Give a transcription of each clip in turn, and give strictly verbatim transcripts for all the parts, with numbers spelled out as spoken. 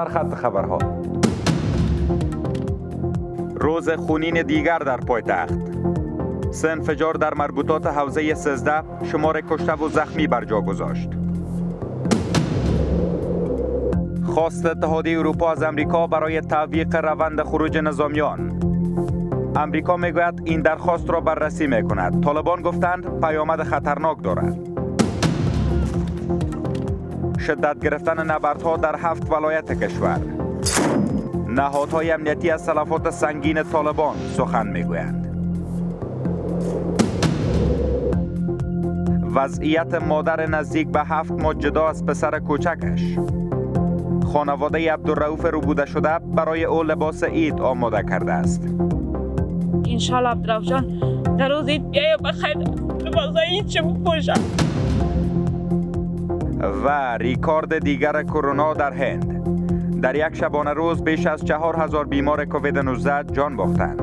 سرخط خبرها. روز خونین دیگر در پایتخت. سه انفجار در مربوطات حوزه سیزده شمار کشته و زخمی بر جا گذاشت. خواست اتحادیه اروپا از امریکا برای تعویق روند خروج نظامیان. امریکا میگوید این درخواست را بررسی میکند. طالبان گفتند پیامد خطرناک دارد. شدت گرفتن نبردها در هفت ولایت کشور. نهادهای امنیتی از تلفات سنگین طالبان سخن میگویند. وضعیت مادر نزدیک به هفت ماه جدا از پسر کوچکش. خانواده عبدالرؤوف ربوده شده برای او لباس عید آماده کرده است. انشالله عبدالرؤوف جان در روز عید بیای بخیر لباس عید چه بپوشم. و ریکارد دیگر کرونا در هند. در یک شبانه روز بیش از چهار هزار بیمار کووید نوزده جان باختند.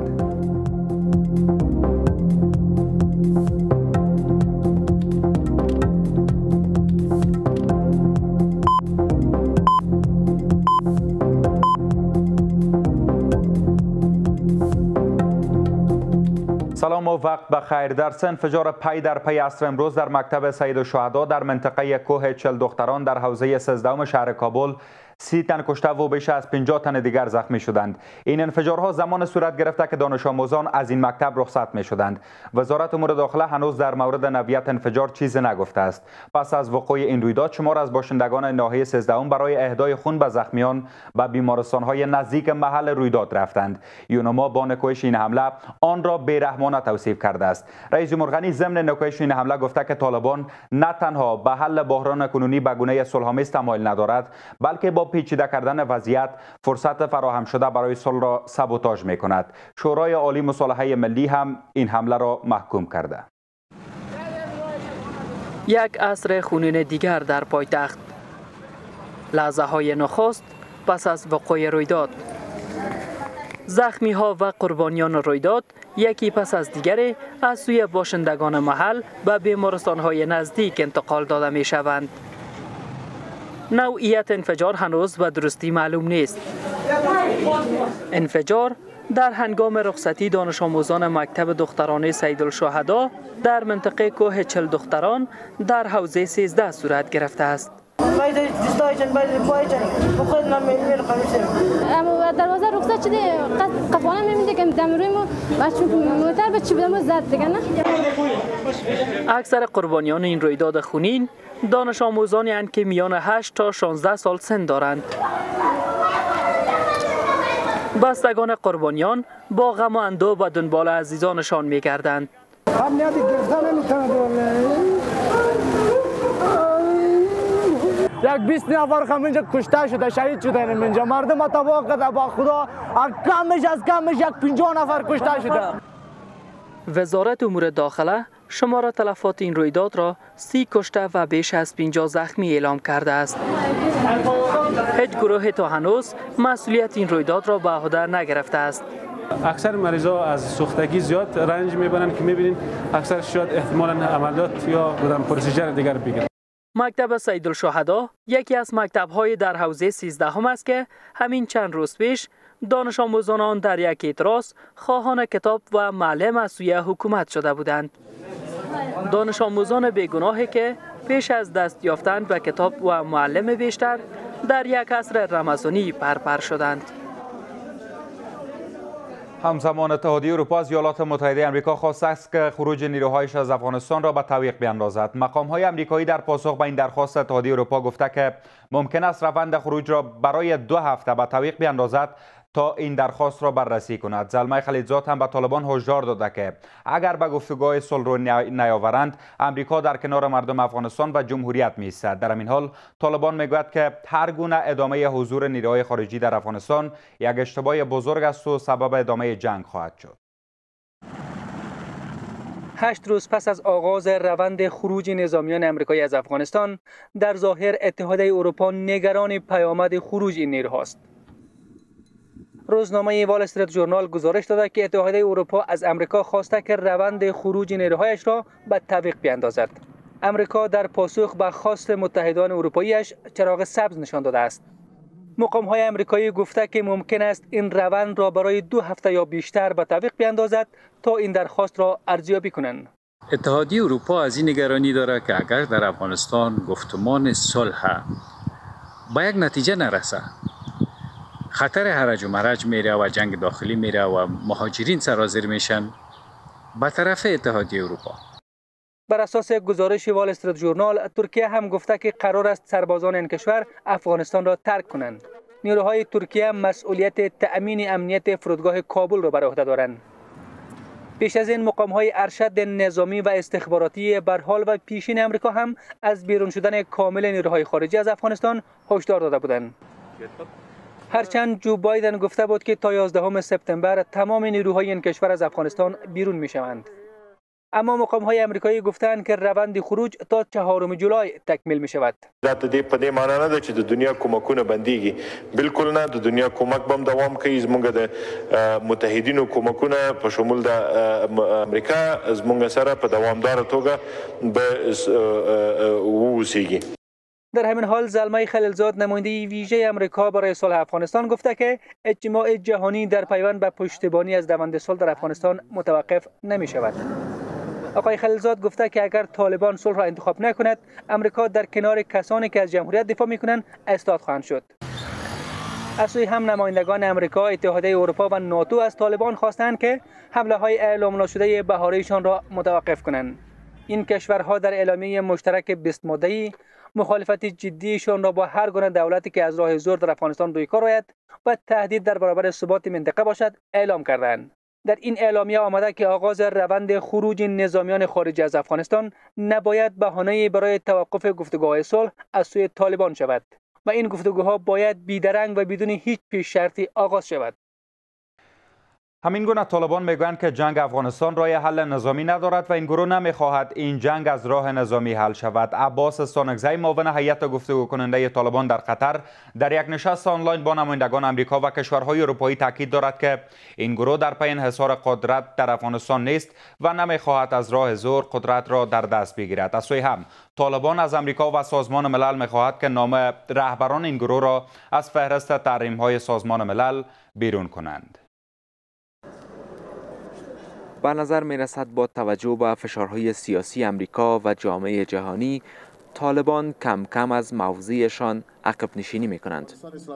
سلام و وقت بخیر. در سه انفجار پی در پی عصر امروز در مکتب سید الشهدا در منطقه کوه چل دختران در حوزه سیزدهم شهر کابل سی تن کشته و بیش از پنجاه تن دیگر زخمی شدند. این انفجارها زمان صورت گرفته که دانش آموزان از این مکتب رخصت می شدند. وزارت امور داخله هنوز در مورد نوعیت انفجار چیزی نگفته است. پس از وقوع این رویداد شمار از باشندگان ناحیه سیزدهم برای اهدای خون به زخمیان به بیمارستان‌های نزدیک محل رویداد رفتند. یونما با نکوهش این حمله آن را بیرحمانه توصیف کرده است. رئیس جمهور غنی ضمن نکوهش این حمله گفته که طالبان نه تنها به حل بحران کنونی به گونه صلح‌آمیز تمایل ندارد، بلکه با پیچیده کردن وضعیت فرصت فراهم شده برای صلح را سابوتاژ می کند. شورای عالی مصالحه ملی هم این حمله را محکوم کرده. یک عصر خونین دیگر در پایتخت. لحظه های نخست پس از وقوع رویداد. زخمی ها و قربانیان رویداد یکی پس از دیگری از سوی باشندگان محل به بیمارستان های نزدیک انتقال داده می شوند. نوعیت انفجار هنوز به درستی معلوم نیست. انفجار در هنگام رخصتی دانش آموزان مکتب دخترانه سید الشهدا در منطقه کوه چل دختران در حوزه سیزده صورت گرفته است. دروازه رخصت شده قفانه نمیده که دمروی ما موتر به چی بدم زد دیگه نه. اکثر قربانیان این رویداد خونین دانش آموزانی اند که میان هشت تا شانزده سال سن دارند. بستگان قربانیان با غم و اندوه به دنبال عزیزانشان می‌گردند. یک بیست نفر هم اینجا کشته شده، شهید شدن اینجا. مردم تباه کرده با خدا، کمش از کمش یک پنجاه نفر کشته شده. وزارت امور داخله شمار تلفات این رویداد را سی کشته و بیش از پنجاه زخمی اعلام کرده است. هیچ گروه تا هنوز مسئولیت این رویداد را به عهده نگرفته است. اکثر مریضا از سوختگی زیاد رنج میبرند که میبینید اکثر شاید احتمالاً عملیات یا بودن پروسیجر دیگر بگیرند. مکتب سید الشهدا یکی از مکتب‌های در حوزه سیزدهم است که همین چند روز پیش دانش آموزان آن در یک اعتراض خواهان کتاب و معلم از سوی حکومت شده بودند. دانش آموزان بیگناهی که پیش از دست یافتن به کتاب و معلم بیشتر در یک عصر رمضانی پرپر شدند. همزمان اتحادیه اروپا از ایالات متحده آمریکا خواسته است که خروج نیروهایش از افغانستان را به تعویق بیاندازد. مقام‌های آمریکایی در پاسخ به این درخواست اتحادیه اروپا گفته که ممکن است روند خروج را برای دو هفته به تعویق بیاندازد تا این درخواست را بررسی کند. زلمه خلیلزاد هم به طالبان هشدار داده که اگر به گفتگوهای صلح رو نیاورند، امریکا در کنار مردم افغانستان و جمهوریت می‌ایستد. در همین حال طالبان میگوید که هر گونه ادامه حضور نیروهای خارجی در افغانستان یک اشتباه بزرگ است و سبب ادامه جنگ خواهد شد. هشت روز پس از آغاز روند خروج نظامیان آمریکایی از افغانستان، در ظاهر اتحادیه اروپا نگران پیامد خروج این نیروهاست. روزنامه وال استریت ژورنال گزارش داده که اتحادیه اروپا از امریکا خواسته که روند خروج نیروهایش را به تعویق بیاندازد. امریکا در پاسخ به خواست متحدان اروپاییش چراغ سبز نشان داده است. مقام‌های آمریکایی گفته که ممکن است این روند را برای دو هفته یا بیشتر به تعویق بیاندازد تا این درخواست را ارزیابی کنند. اتحادیه اروپا از این نگرانی دارد که اگر در افغانستان گفتمان صلح به یک نتیجه نرسه، خطر هرج و مرج میره و جنگ داخلی میره و مهاجرین سرازیر میشن به طرف اتحادیه اروپا. بر اساس گزارش وال استریت ژورنال، ترکیه هم گفته که قرار است سربازان این کشور افغانستان را ترک کنند. نیروهای ترکیه مسئولیت تأمین امنیت فرودگاه کابل را بر عهده دارند. پیش از این مقام‌های ارشد نظامی و استخباراتی بر حال و پیشین آمریکا هم از بیرون شدن کامل نیروهای خارجی از افغانستان هشدار داده بودند. هرچند جو بایدن گفته بود که تا یازدهم سپتامبر تمام نیروهای این کشور از افغانستان بیرون می‌شوند. اما مقام‌های آمریکایی گفتند که روند خروج تا چهارم جولای تکمیل می‌شود. دا ته دې په دې معنا نه ده چې د دنیا کومکونه بنديږي، بالکل نه. د دنیا کومک بم دوام کوي. زمونږ د متحدینو کومکونه په شمول د امریکا زمونږ سره په دوامدار توګه به ووسیږي. در همین حال زلمه خلیلزاد نماینده ویژه آمریکا برای صلح افغانستان گفته که اجتماع جهانی در پیوند به پشتیبانی از روند صلح در افغانستان متوقف نمی‌شود. آقای خلیلزاد گفته که اگر طالبان صلح را انتخاب نکند، امریکا در کنار کسانی که از جمهوریت دفاع میکنند ایستاد خواهند شد. از سوی هم نمایندگان امریکا، اتحادیه اروپا و ناتو از طالبان خواستند که حمله های اعلام نشده بهاره‌ایشان را متوقف کنند. این کشورها در اعلامیه مشترک بیست ماده‌ای مخالفت جدیشان را با هر گونه دولتی که از راه زور در افغانستان روی کار آید و تهدید در برابر ثبات منطقه باشد اعلام کردند. در این اعلامیه آمده که آغاز روند خروج نظامیان خارجی از افغانستان نباید بهانه‌ای برای توقف گفتگوهای صلح از سوی طالبان شود و این گفتگوها باید بیدرنگ و بدون هیچ پیش شرطی آغاز شود. همین گونه طالبان میگویند که جنگ افغانستان راه حل نظامی ندارد و این گروه نمیخواهد این جنگ از راه نظامی حل شود. عباس سانکزی، معاون هیئت گفتگو کننده طالبان در قطر، در یک نشست آنلاین با نمایندگان آمریکا و کشورهای اروپایی تاکید دارد که این گروه در پی انحصار قدرت در افغانستان نیست و نمیخواهد از راه زور قدرت را در دست بگیرد. از سوی هم طالبان از آمریکا و سازمان ملل میخواهد که نام رهبران این گروه را از فهرست تحریم‌های سازمان ملل بیرون کنند. به نظر می رسد با توجه به فشارهای سیاسی امریکا و جامعه جهانی، طالبان کم کم از موضعشان عقب نشینی می کنند.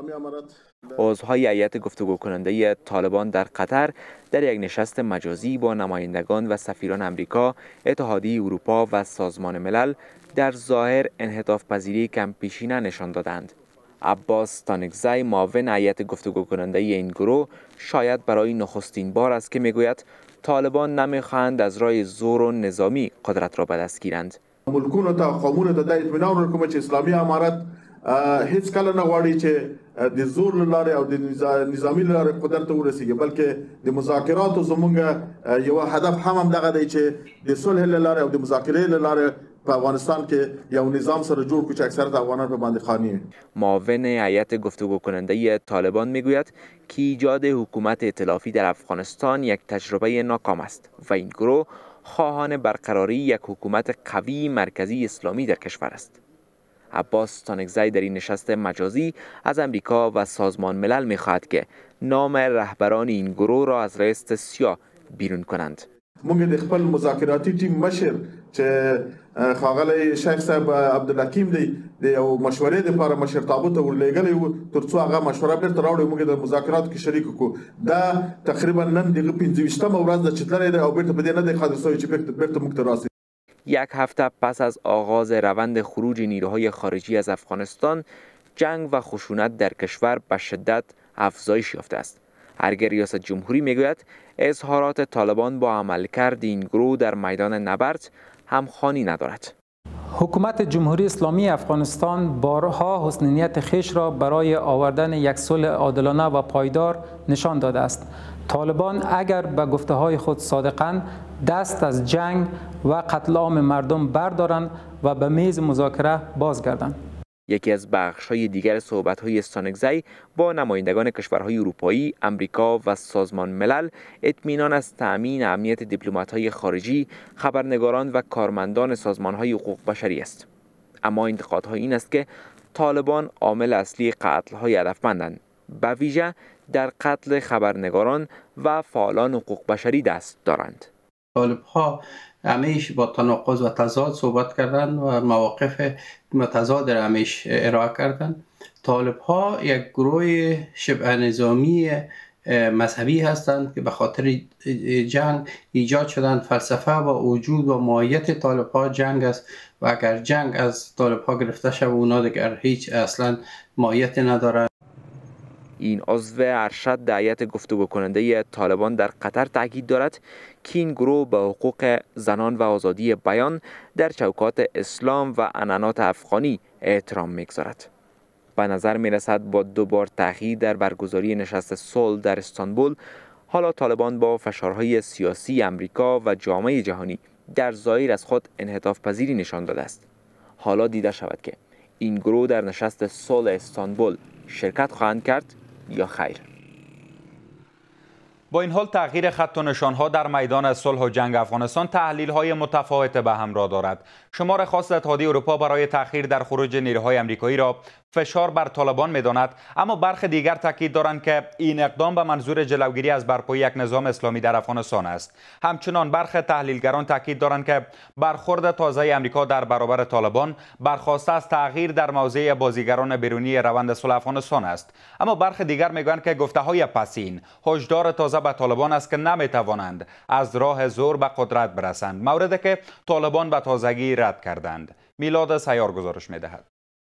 عضوهای هیئت گفتگو کننده طالبان در قطر در یک نشست مجازی با نمایندگان و سفیران امریکا، اتحادیه اروپا و سازمان ملل در ظاهر انعطاف پذیری کم پیشینه نشان دادند. عباس تانکزی، معاون هیئت گفتگو کننده این گروه، شاید برای نخستین بار است که میگوید طالبان نمیخواهند از راه زور و نظامی قدرت را به دست گیرند. ملکونو ته قومونو ته د اطمینان ورکوم چې اسلامي امارت هیڅ کله نه غواړي چې د زور لاره او د نظامی لاره قدرت ورسیږي، بلکې د مذاکراتو زمونږ یو هدف هم دغه دی چې د صلح لاره او د مذاکره لاره په افغانستان کې یو نظام سره جوړ کړو چې اکثریت افغانان په باندې خاني. معاون هیئت گفتگو کننده طالبان میگوید که ایجاد حکومت ائتلافی در افغانستان یک تجربه ناکام است و این گروه خواهان برقراری یک حکومت قوی مرکزی اسلامی در کشور است. عباس تانکزی در این نشست مجازی از امریکا و سازمان ملل میخواهد که نام رهبران این گروه را از رئیس سیاه بیرون کنند. مونږ د خپل مذاکراتی ټیم مشر چې ښاغلی شیخ صاحب عبدالحکیم دی د یو مشورې دپاره مشرتابه ته ورلېږلی و تر څو هغه مشوره بیرته راوړي مونږ د مذاکراتو کې شریک کړو. دا تقریبا نن دغه پنځه ویشتمه ورځ ده چې تللی دی او بیرته په دې نه دی قادر شوی چې بیرته موږ ته راسي. یک هفته پس از آغاز روند خروج نیروهای خارجی از افغانستان، جنگ و خشونت در کشور به شدت افزایش یافته است. ارگر ریاست جمهوری میگوید اظهارات طالبان با عملکرد این گروه در میدان نبرد همخوانی ندارد. حکومت جمهوری اسلامی افغانستان بارها حسن نیت خویش را برای آوردن یک صلح عادلانه و پایدار نشان داده است. طالبان اگر به گفته های خود صادقاند، دست از جنگ و قتل عام مردم بردارند و به میز مذاکره بازگردند. یکی از بخش‌های دیگر صحبت‌های استانکزی با نمایندگان کشورهای اروپایی، آمریکا و سازمان ملل اطمینان از تأمین امنیت دیپلمات‌های خارجی، خبرنگاران و کارمندان سازمان‌های حقوق بشری است. اما انتقادها این است که طالبان عامل اصلی قتل‌های هدفمندند، به ویژه در قتل خبرنگاران و فعالان حقوق بشری دست دارند. طالب‌ها همیشه با تناقض و تضاد صحبت کردن و مواقف متضاد را همیشه ارائه کردن. طالب‌ها یک گروه شبه نظامی مذهبی هستند که به خاطر جنگ ایجاد شدند. فلسفه و وجود و ماهیت طالب‌ها جنگ است و اگر جنگ از طالب‌ها گرفته شود اونا دیگر هیچ اصلا ماهیت ندارند. این عضو ارشد هیئت گفتگو کننده طالبان در قطر تاکید دارد که این گروه به حقوق زنان و آزادی بیان در چوکات اسلام و عنعنات افغانی احترام می‌گذارد. به نظر می‌رسد با دو بار تأخیر در برگزاری نشست صلح در استانبول، حالا طالبان با فشارهای سیاسی امریکا و جامعه جهانی در ظاهر از خود انعطاف پذیری نشان داده است. حالا دیده شود که این گروه در نشست صلح استانبول شرکت خواهند کرد یا خیر. با این حال تغییر خط و نشانها در میدان صلح و جنگ افغانستان تحلیل‌های متفاوت به همراه دارد. شمار خاص اتحادیه اروپا برای تأخیر در خروج نیروهای آمریکایی را فشار بر طالبان می‌داند، اما برخی دیگر تاکید دارند که این اقدام به منظور جلوگیری از برپایی یک نظام اسلامی در افغانستان است. همچنان برخی تحلیلگران تاکید دارند که برخورد تازه آمریکا در برابر طالبان برخواسته از تغییر در موضع بازیگران بیرونی روند صلح افغانستان است. اما برخی دیگر میگویند که گفته‌های پسین هشدار تازه به طالبان است که نمیتوانند از راه زور به قدرت برسند، موردی که طالبان به تازگی رد کردند. میلاد سیار گزارش می‌دهد.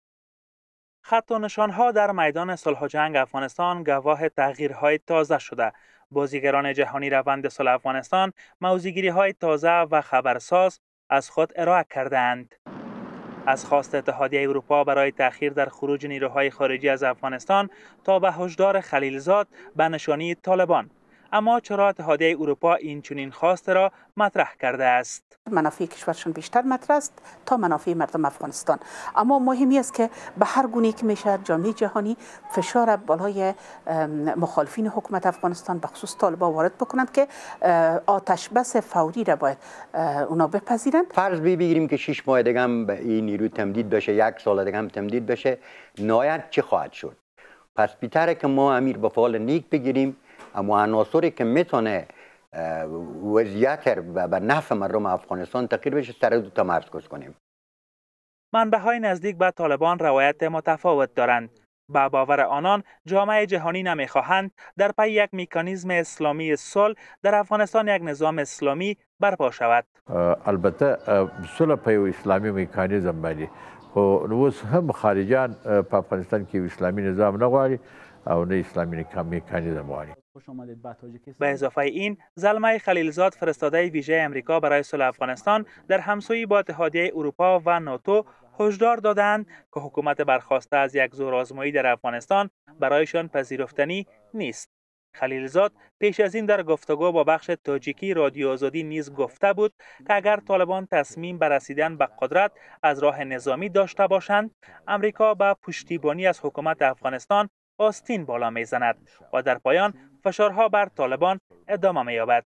خط و نشان‌ها در میدان صلح و جنگ افغانستان گواه تغییرهای تازه شده. بازیگران جهانی روند صلح افغانستان موضع‌گیری‌های تازه و خبرساز از خود ارائه کردند. از خواست اتحادیه اروپا برای تأخیر در خروج نیروهای خارجی از افغانستان تا به هشدار خلیلزاد به نشانی طالبان. اما چرا اتحادیه اروپا این چنین خواست را مطرح کرده است؟ منافع کشورشون بیشتر مطرح است تا منافع مردم افغانستان. اما مهمی است که به هر گونه‌ای که میشه جامعه جهانی فشار بالای مخالفین حکومت افغانستان به خصوص طالبان وارد بکنند که آتش بس فوری را باید اونا بپذیرند. فرض بگیریم که شش ماه دیگه هم به این نیرو تمدید بشه، یک سال دیگه هم تمدید بشه، نهایت چه خواهد شد؟ پس بهتره که ما امیر به فال نیک بگیریم، اما عناصری که میتونه وضعیت رو به نفع مردم افغانستان تغییر بشه سر دو تمرکز کنیم. منبع‌های نزدیک به طالبان روایت متفاوت دارند. با باور آنان جامعه جهانی نمیخواهند در پی یک مکانیزم اسلامی صلح در افغانستان یک نظام اسلامی برپا شود. البته صلح په یو اسلامي مکانیزم باندې خو اوس هم خارجان په افغانستان کې اسلامي نظام نه غواړي او نه اسلامی مکانیزم غواړي. به اضافه این، زلمه خلیلزاد فرستاده ویژه امریکا برای صلح افغانستان در همسویی با اتحادیه اروپا و ناتو هشدار دادند که حکومت برخواسته از یک زورآزمایی در افغانستان برایشان پذیرفتنی نیست. خلیلزاد پیش از این در گفتگو با بخش تاجیکی رادیو آزادی نیز گفته بود که اگر طالبان تصمیم بر رسیدن به قدرت از راه نظامی داشته باشند، امریکا به پشتیبانی از حکومت افغانستان آستین بالا میزند و در پایان فشارها بر طالبان ادامه می‌یابد.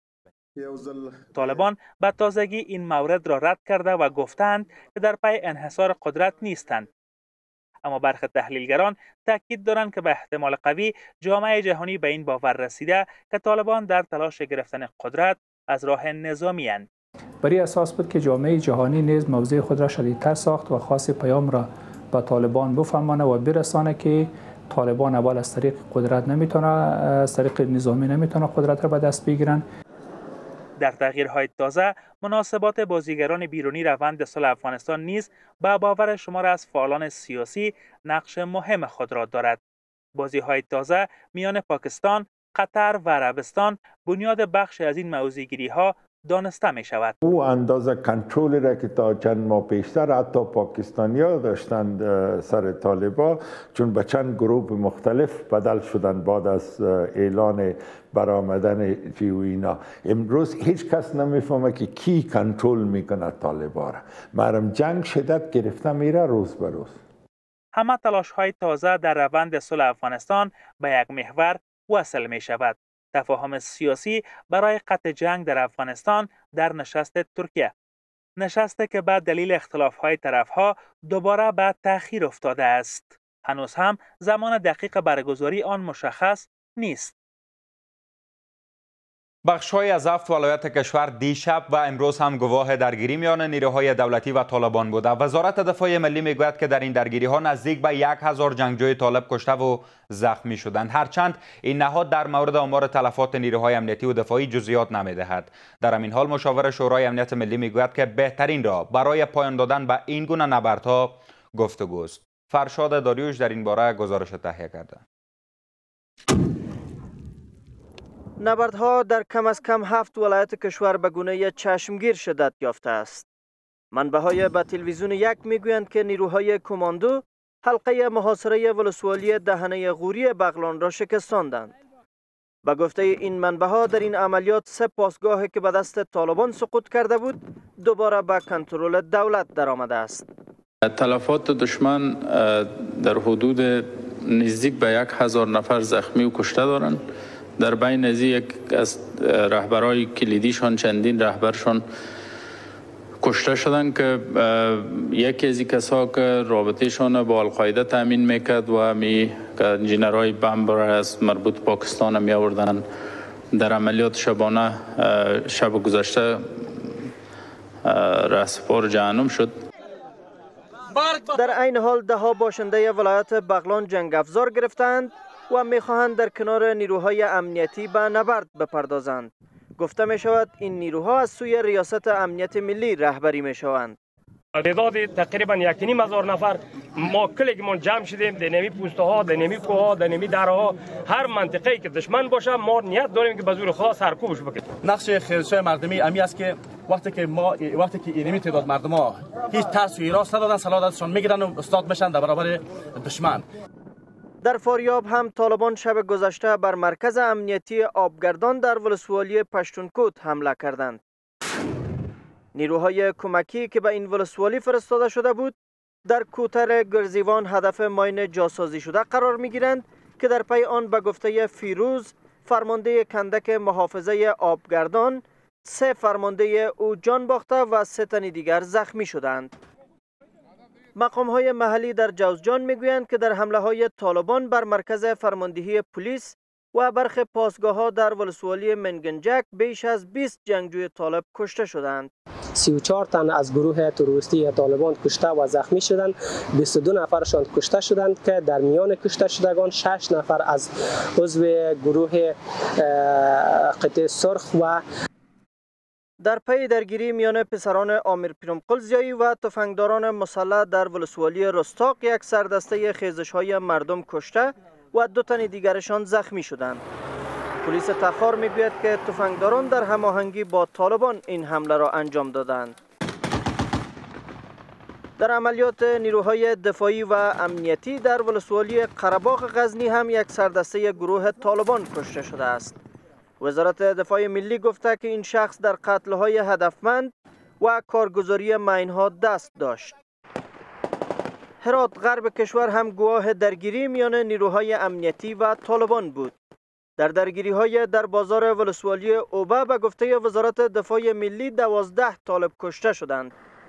طالبان به تازگی این مورد را رد کرده و گفتند که در پی انحصار قدرت نیستند. اما برخی تحلیلگران تاکید دارند که به احتمال قوی جامعه جهانی به این باور رسیده که طالبان در تلاش گرفتن قدرت از راه نظامی اند. بر اساس بود که جامعه جهانی نیز موضع خود را شدیدتر ساخت و خاص پیام را به طالبان بفهمانه و برسانه که طالبان اول از طریق قدرت نمیتونه، از طریق نظامی نمیتونه قدرت را به دست بگیرن. در تغییرهای تازه، مناسبات بازیگران بیرونی روند صلح افغانستان نیز به باور شمار از فعالان سیاسی نقش مهم خود را دارد. بازی‌های تازه میان پاکستان، قطر و عربستان بنیاد بخش از این موضع‌گیری‌ها دانسته می شود. او اندازه کنترلی را که تا چند ماه پیشتر حتی پاکستانی‌ها داشتند سر طالبان، چون به چند گروه مختلف بدل شدند بعد از اعلان برآمدن چی و اینا. امروز هیچ کس نمیفهمه که کی کنترل میکنه طالبان را. مرم جنگ شدت گرفته میره روز به روز. همه تلاش‌های تازه در روند صلح افغانستان به یک محور وصل می شود: تفاهم سیاسی برای قطع جنگ در افغانستان در نشست ترکیه. نشسته که به دلیل اختلاف‌های طرف‌ها دوباره به تأخیر افتاده است. هنوز هم زمان دقیق برگزاری آن مشخص نیست. بخش‌های از هفت ولایت کشور دیشب و امروز هم گواه درگیری میان نیروهای دولتی و طالبان بوده. وزارت دفاع ملی میگوید که در این درگیری‌ها نزدیک به یک هزار جنگجوی طالب کشته و زخمی شدند. هرچند این نهاد در مورد آمار تلفات نیروهای امنیتی و دفاعی جزئیات نمی‌دهد. در همین حال مشاور شورای امنیت ملی میگوید که بهترین راه برای پایان دادن به این گونه نبردها گفتگوست. فرشاد داریوش در این باره گزارش تهیه کرده. نبردها در کم از کم هفت ولایت کشور به گونه چشمگیر شدت یافته است. منبع‌های به تلویزیون یک میگویند که نیروهای کماندو حلقه محاصره ولسوالی دهنه غوری بغلان را شکستاندند. به گفته این منبع‌ها در این عملیات سه پاسگاهی که به دست طالبان سقوط کرده بود دوباره به کنترل دولت درآمده است. تلفات دشمن در حدود نزدیک به یک هزار نفر زخمی و کشته دارند. در بین از یک از رهبرای کلیدیشان چندین رهبرشان کشته شدند که یکی از این کسا که رابطهشان با القاعده تامین میکرد و می که انجینرهای بمب را از مربوط پاکستان می آوردن در عملیات شبانه شب گذشته رهسپار جهنم شد. در عین حال ده ها باشنده ولایت بغلان جنگ افزار گرفتند و میخواهند در کنار نیروهای امنیتی به نبرد بپردازند. گفته می شود این نیروها از سوی ریاست امنیت ملی رهبری می شوند. تعداد تقریبا یک نیم هزار نفر ما کلیگمان جمع شدیم در نمی پوسته ها، در نمی کوه ها، در نمی دره ها، هر منطقه‌ای که دشمن باشه ما نیت داریم که به زور خدا سرکوبش بکنیم. نقش خیرسای مردمی امی است که وقتی که ما وقتی که اینمی تعداد مردم ها هیچ ترس و هراس ندادن سلامتشون میگیرن و استاد میشن در برابر دشمن. در فاریاب هم طالبان شب گذشته بر مرکز امنیتی آبگردان در ولسوالی پشتونکوت حمله کردند. نیروهای کمکی که به این ولسوالی فرستاده شده بود در کوتر گرزیوان هدف ماین جاسازی شده قرار می گیرند که در پی آن به گفته فیروز فرمانده کندک محافظه آبگردان سه فرمانده او جان باخته و سه تن دیگر زخمی شدند. مقام های محلی در جوزجان میگویند که در حمله های طالبان بر مرکز فرماندهی پلیس و برخی پاسگاه ها در ولسوالی منگنجک بیش از بیست جنگجوی طالب کشته شدند. سی و چهار تن از گروه تروریستی طالبان کشته و زخمی شدند. بیست و دو نفرشان کشته شدند که در میان کشته شدگان شش نفر از عضو گروه قطع سرخ و در پی درگیری میان پسران عامر پیرم قلزیایی و تفنگداران مسلح در ولسوالی رستاق یک سردسته خیزش‌های مردم کشته و دو تن دیگرشان زخمی شدند. پلیس تخار میگوید که تفنگداران در هماهنگی با طالبان این حمله را انجام دادند. در عملیات نیروهای دفاعی و امنیتی در ولسوالی قره‌باغ غزنی هم یک سردسته گروه طالبان کشته شده است. وزارت دفاع ملی گفته که این شخص در قتل‌های هدفمند و کارگزاری ماین‌ها دست داشت. هرات غرب کشور هم گواه درگیری میان نیروهای امنیتی و طالبان بود. در درگیری‌های در بازار ولسوالی اوبه به گفته وزارت دفاع ملی دوازده طالب کشته شدند.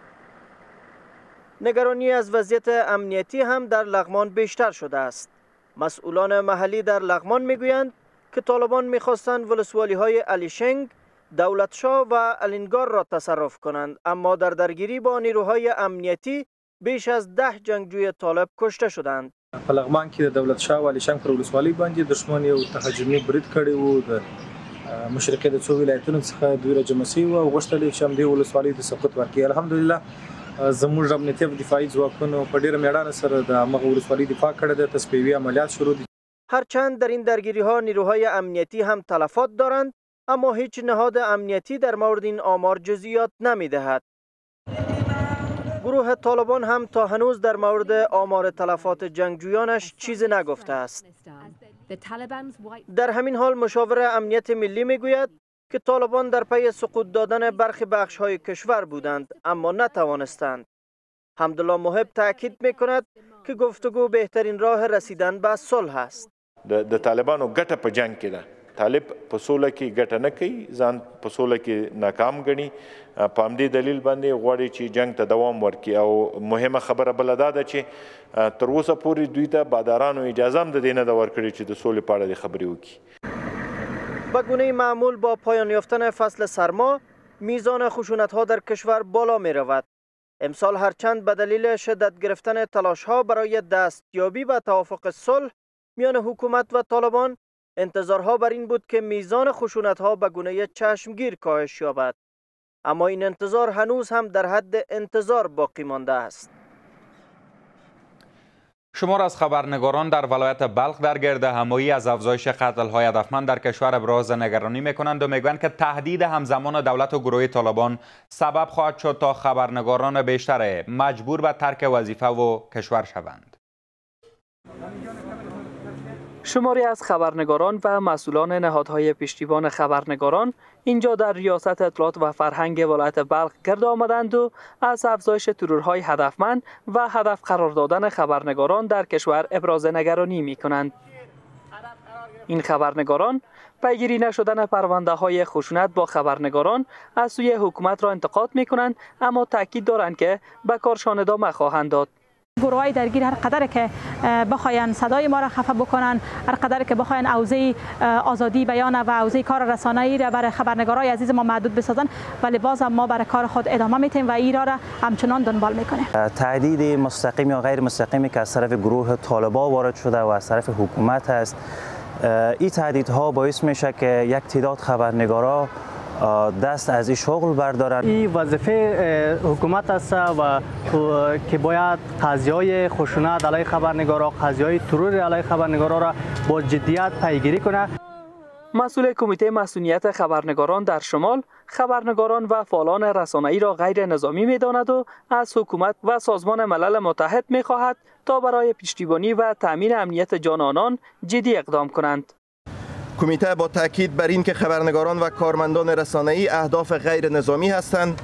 نگرانی از وضعیت امنیتی هم در لغمان بیشتر شده است. مسئولان محلی در لغمان میگویند که طالبان میخواستند ولسوالی‌های علیشنگ، دولتشاه و الینگار را تصرف کنند، اما در درگیری با نیروهای امنیتی بیش از ده جنگجوی طالب کشته شدند. په لغمان کې د دولتشاه او علیشنګ پر ولسوالۍ باندې دښمن یو تهاجمي برید کړی و د مشرقي د څو ولایتونو څخه دوی راجمع شوي و او غوښتل یې چې همدې ولسوالۍ د سقوط ورکړي. الحمدلله زموږ امنیتي او دفاعي ځواکونو په ډېره مېړانه سره د همغه ولسوالۍ دفاع کړې ده. تصفیوي عملیات شروع دي. هرچند در این درگیری ها نیروهای امنیتی هم تلفات دارند، اما هیچ نهاد امنیتی در مورد این آمار جزئیات نمی دهد. گروه طالبان هم تا هنوز در مورد آمار تلفات جنگجویانش چیزی نگفته است. در همین حال مشاور امنیت ملی میگوید که طالبان در پی سقوط دادن برخی بخش‌های کشور بودند اما نتوانستند. حمدالله محب تاکید میکند که گفتگو بهترین راه رسیدن به صلح است. د طالبانو ګټه په جنگ کې ده طالب په سوله کې ګټه نه کوي، ځان په سوله کې ناکام ګڼي. په همدې دلیل باندې غواړي چې جنگ ته دوام ورکړي. او مهمه خبره بله دا ده چې تر اوسه پورې دوی ته بادارانو اجازه هم د دې نه ده ورکړې چې د سولې په اړه د خبرې وکړي. به گونه معمول با پایان یافتن فصل سرما میزان خشونت‌ها در کشور بالا می‌رود. امسال هرچند به دلیل شدت گرفتن تلاش‌ها برای دستیابی به توافق صلح میان حکومت و طالبان، انتظارها بر این بود که میزان خشونت‌ها به گونه چشمگیر کاهش یابد. اما این انتظار هنوز هم در حد انتظار باقی مانده است. شمار از خبرنگاران در ولایت بلخ در گرد همایی از افزایش قتل‌های هدفمند در کشور ابراز نگرانی می‌کنند و می‌گویند که تهدید همزمان دولت و گروه طالبان سبب خواهد شد تا خبرنگاران بیشتر مجبور به ترک وظیفه و کشور شوند. شماری از خبرنگاران و مسئولان نهادهای پشتیبان خبرنگاران اینجا در ریاست اطلاعات و فرهنگ ولایت بلخ گرد آمدند و از افزایش ترورهای هدفمند و هدف قرار دادن خبرنگاران در کشور ابراز نگرانی می کنند. این خبرنگاران پیگیری نشدن پرونده های خشونت با خبرنگاران از سوی حکومت را انتقاد می کنند، اما تاکید دارند که به کارشان ادامه خواهند داد. گروه های درگیر هر قدر که بخواین صدای ما را خفه بکنن، هر قدر که بخواین حوزه آزادی بیان و حوزه کار رسانه‌ای را برای خبرنگارای عزیز ما محدود بسازن، ولی باز هم ما برای کار خود ادامه میتیم و ایرا را همچنان دنبال میکنیم. تهدید مستقیم یا غیر مستقیمی که از طرف گروه طالبان وارد شده و از طرف حکومت است، این تهدیدها باعث میشه که یک تعداد خبرنگارا دست از این شغل بردارند. این وظیفه حکومت است و که باید قضیه‌های خشونت علیه خبرنگارا، قضیه‌های ترور علیه خبرنگارا را با جدیت پیگیری کنه. مسئول کمیته مسئولیت خبرنگاران در شمال، خبرنگاران و فعالان رسانه‌ای را غیر نظامی می‌داند و از حکومت و سازمان ملل متحد می‌خواهد تا برای پشتیبانی و تأمین امنیت جان آنان جدی اقدام کنند. کمیته با تاکید بر این که خبرنگاران و کارمندان رسانه‌ای اهداف غیر نظامی هستند،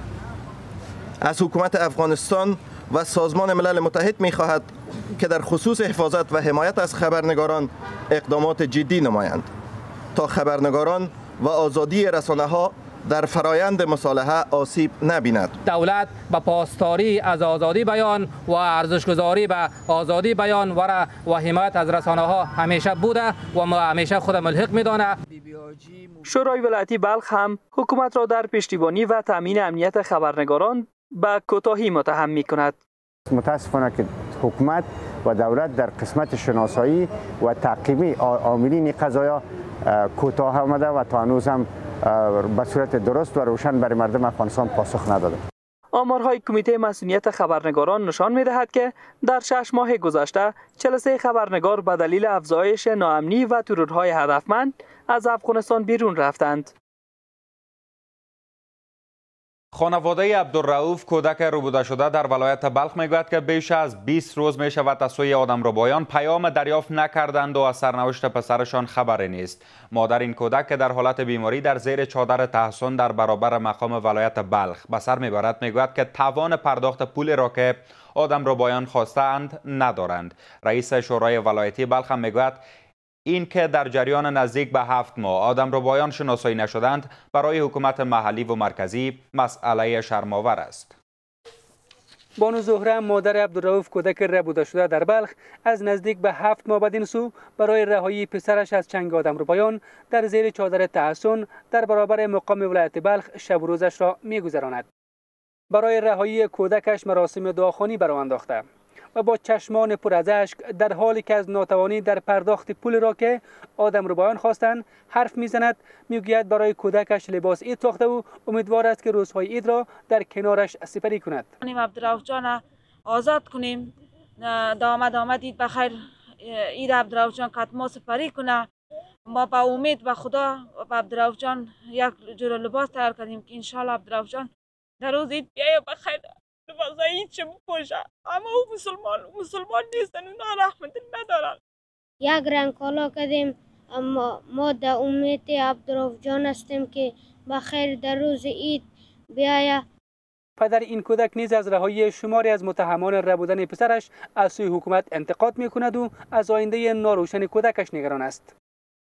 از حکومت افغانستان و سازمان ملل متحد می‌خواهد که در خصوص حفاظت و حمایت از خبرنگاران اقدامات جدی نمایند تا خبرنگاران و آزادی رسانه‌ها در فرایند مصالحه آسیب نبیند. دولت به پاسداری از آزادی بیان و ارزشگذاری به آزادی بیان و و حمایت از رسانه‌ها همیشه بوده و ما همیشه خود ملحق می‌دانه. شورای ولایتی بلخ هم حکومت را در پشتیبانی و تامین امنیت خبرنگاران به کوتاهی متهم می‌کند. متاسفانه که حکومت و دولت در قسمت شناسایی و تعقیبی عاملین قضایا کوتاه آمده و تا هنوز هم به صورت درست و روشن برای مردم افغانستان پاسخ نداده. آمارهای کمیته مسئولیت خبرنگاران نشان می‌دهد که در شش ماه گذشته چهل و سه خبرنگار به دلیل افزایش ناامنی و ترورهای هدفمند از افغانستان بیرون رفتند. خانواده عبدالرؤوف کودک ربوده شده در ولایت بلخ میگوید که بیش از بیست روز می شود از سوی آدمربایان پیام دریافت نکردند و از سرنوشت پسرشان خبری نیست. مادر این کودک که در حالت بیماری در زیر چادر تحصن در برابر مقام ولایت بلخ به سر میبرد میگوید که توان پرداخت پول را که آدمربایان خواستند ندارند. رئیس شورای ولایتی بلخ هم میگوید این که در جریان نزدیک به هفت ماه آدمربایان شناسایی نشدند برای حکومت محلی و مرکزی مسئله شرم‌آور است. بانو زهره مادر عبدالرؤوف کودک ربوده شده در بلخ از نزدیک به هفت ماه بدین سو برای رهایی پسرش از چنگ آدمربایان در زیر چادر تحصن در برابر مقام ولایت بلخ شب و روزش را می‌گذراند. برای رهایی کودکش مراسم دعاخوانی برآورد انداخته و با چشمان پر از اشک در حالی که از ناتوانی در پرداخت پول را که آدمربایان خواستند حرف میزند. میگوید برای کودکش لباس عید ساخته و امیدوار است که روزهای عید را در کنارش سپری کند. عبدالرؤوف جان آزاد کنیم، داماد آمد عید بخیر، عید عبدالرؤوف جان قد ما سپری کنه. ما با امید به خدا و عبدالرؤوف جان یک جور لباس تیار کردیم که انشالله عبدالرؤوف جان در روز عید بیاید بخیر لباس عید چه بپوشه. اما او مسلمان مسلمان نیستن، اونا رحمت ندارن. یک رنگ کالا کردیم، اما ما در امید عبدالرؤوف جان هستیم که بخیر در روز عید بیاید. پدر این کودک نیز از رهایی شماری از متهمان ربودن پسرش از سوی حکومت انتقاد می کند و از آینده ناروشن کودکش نگران است.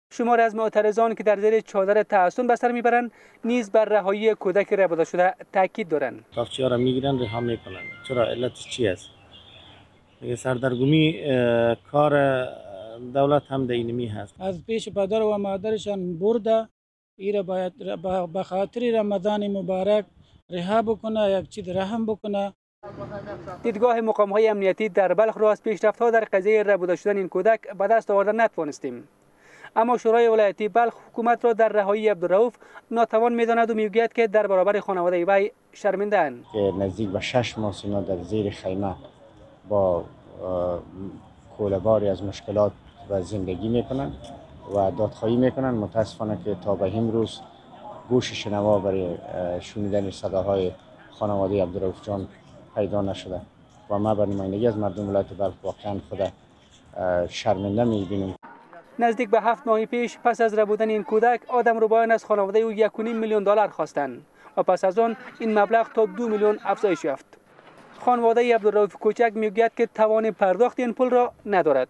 شمار از معترضان که در زیر چادر تعصب به سر میبرند نیز بر رهایی کودک ربوده شده تاکید دارند. تاکچی ها را میگیرن رها میکنن. چرا علتش چی است؟ میگه سردرگمی کار دولت هم دینمی هست. از پیش پدر و مادرشان برده ایره باید به خاطر رمضان مبارک رها بکنه، یک چیز رحم بکنه. دیدگاه مقام های امنیتی در بلخ را از پیشرفت ها در قضیه ربوده شدن این کودک به دست آوردن نتوانستیم. اما شورای ولایتی بلخ حکومت را در رهایی عبدالرؤوف ناتوان می‌داند و میگوید که در برابر خانواده وی شرمنده اند. که نزدیک به شش ماه اینا در زیر خیمه با کوله‌باری از مشکلات و زندگی میکنن و دادخواهی میکنن. متاسفانه که تا به امروز گوش شنوا برای شنیدن صداهای خانواده عبدالرؤوف جان پیدا نشده و ما به نمایندگی از مردم ولایت بلخ واقعا خود شرمنده میبینیم. نزدیک به هفت ماه پیش پس از ربودن این کودک آدمربایان از خانواده او یک و نیم میلیون دلار خواستند و پس از آن این مبلغ تا دو میلیون افزایش یافت. خانواده عبدالرؤوف کوچک میگوید که توان پرداخت این پول را ندارد.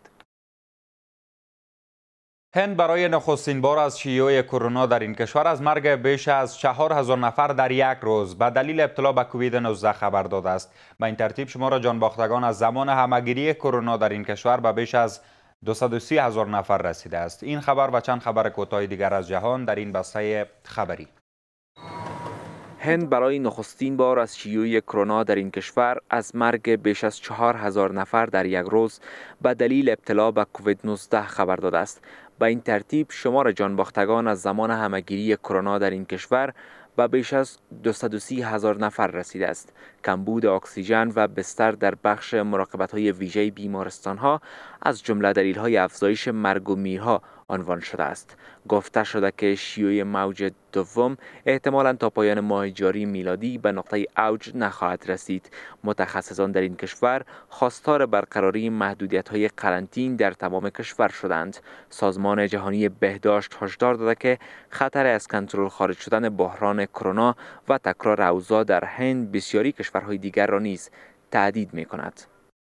هند برای نخستین بار از شیوع کرونا در این کشور از مرگ بیش از چهار هزار نفر در یک روز به دلیل ابتلا به کووید نوزده خبر داده است. به این ترتیب شمار جانباختگان از زمان همهگیری کرونا در این کشور به بیش از دویست و سی هزار نفر رسیده است. این خبر و چند خبر کوتاه دیگر از جهان در این بسته خبری. هند برای نخستین بار از شیوع کرونا در این کشور از مرگ بیش از چهار هزار نفر در یک روز به دلیل ابتلا به کووید نوزده خبر داده است. به این ترتیب شمار جانباختگان از زمان همهگیری کرونا در این کشور به بیش از دویست و سی هزار نفر رسیده است. کمبود اکسیژن و بستر در بخش مراقبت‌های ویژه بیمارستان‌ها از جمله دلیل‌های افزایش مرگ و میرها عنوان شده است. گفته شده که شیوع موج دوم احتمالاً تا پایان ماه جاری میلادی به نقطه اوج نخواهد رسید. متخصصان در این کشور خواستار برقراری محدودیت‌های قرنطین در تمام کشور شدند. سازمان جهانی بهداشت هشدار داده که خطر از کنترل خارج شدن بحران کرونا و تکرار اوضاع در هند بسیاری کشورهای دیگر را نیز تهدید می‌کند.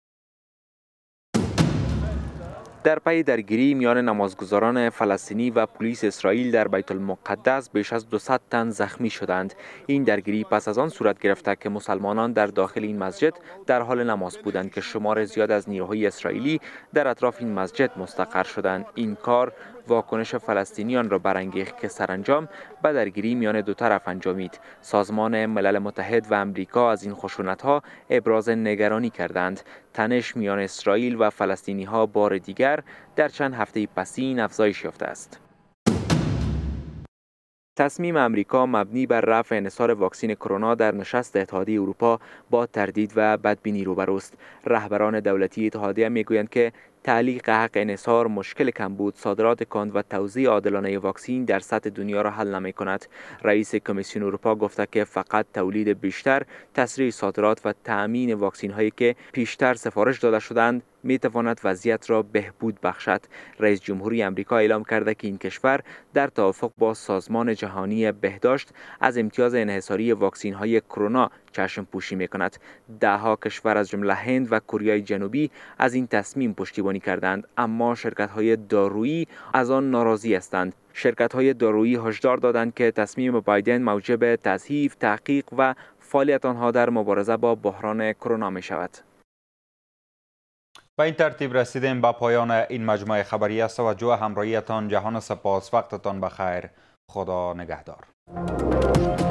در پی درگیری میان نمازگزاران فلسطینی و پلیس اسرائیل در بیت المقدس بیش از دویست تن زخمی شدند. این درگیری پس از آن صورت گرفته که مسلمانان در داخل این مسجد در حال نماز بودند که شمار زیاد از نیروهای اسرائیلی در اطراف این مسجد مستقر شدند. این کار واکنش فلسطینیان را برانگیخت که سرانجام به درگیری میان دو طرف انجامید. سازمان ملل متحد و امریکا از این خشونت‌ها ابراز نگرانی کردند. تنش میان اسرائیل و فلسطینی‌ها بار دیگر در چند هفته پسین افزایش یافته است. تصمیم امریکا مبنی بر رفع انحصار واکسن کرونا در نشست اتحادیه اروپا با تردید و بدبینی روبروست. رهبران دولتی اتحادیه میگویند که تعلیق حق انحصار مشکل کمبود، صادرات کند و توزیع عادلانه واکسن در سطح دنیا را حل نمی کند. رئیس کمیسیون اروپا گفته که فقط تولید بیشتر، تسریع صادرات و تأمین واکسن هایی که پیشتر سفارش داده شدند می تواند وضعیت را بهبود بخشد. رئیس جمهوری آمریکا اعلام کرده که این کشور در توافق با سازمان جهانی بهداشت از امتیاز انحصاری واکسن های کرونا چشم پوشی می کند. ده ها کشور از جمله هند و کره جنوبی از این تصمیم پشتیبانی کردند، اما شرکت های دارویی از آن ناراضی هستند. شرکت های دارویی هشدار دادند که تصمیم بایدن موجب تضعیف، تحقیق و فعالیت آنها در مبارزه با بحران کرونا می شود. به این ترتیب رسیدیم به پایان این مجموعه خبری. از توجه همراهیتان جهان سپاس. وقتتان بخیر. خدا نگهدار.